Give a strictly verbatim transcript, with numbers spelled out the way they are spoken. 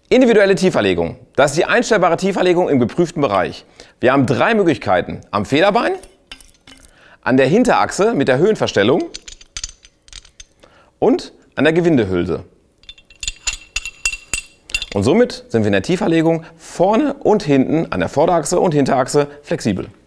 Individuelle Tieferlegung. Das ist die einstellbare Tieferlegung im geprüften Bereich. Wir haben drei Möglichkeiten. Am Federbein, an der Hinterachse mit der Höhenverstellung und an der Gewindehülse. Und somit sind wir in der Tieferlegung vorne und hinten an der Vorderachse und Hinterachse flexibel.